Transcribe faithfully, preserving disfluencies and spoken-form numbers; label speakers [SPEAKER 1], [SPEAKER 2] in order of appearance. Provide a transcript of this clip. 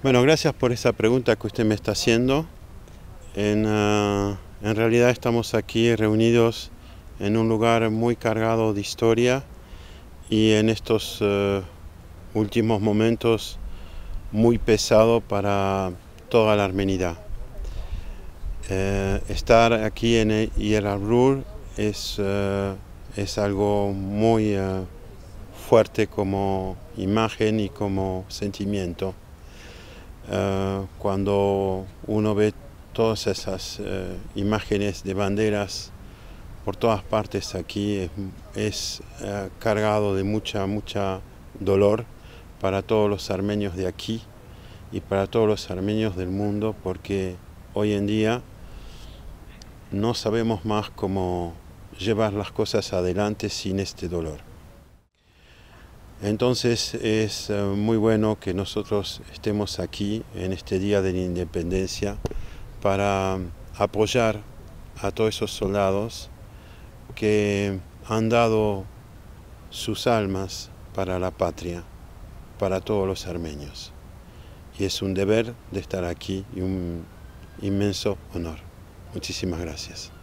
[SPEAKER 1] Bueno, gracias por esa pregunta que usted me está haciendo. En, uh, en realidad estamos aquí reunidos en un lugar muy cargado de historia y en estos uh, últimos momentos muy pesado para toda la armenidad. Eh, estar aquí en Ir al-Rur es, uh, es algo muy uh, fuerte como imagen y como sentimiento. Uh, cuando uno ve todas esas uh, imágenes de banderas por todas partes aquí, es, es uh, cargado de mucha, mucha dolor para todos los armenios de aquí y para todos los armenios del mundo, porque hoy en día no sabemos más cómo llevar las cosas adelante sin este dolor. Entonces es uh, muy bueno que nosotros estemos aquí en este Día de la Independencia para apoyar a todos esos soldados que han dado sus almas para la patria, para todos los armenios. Y es un deber de estar aquí y un inmenso honor. Muchísimas gracias.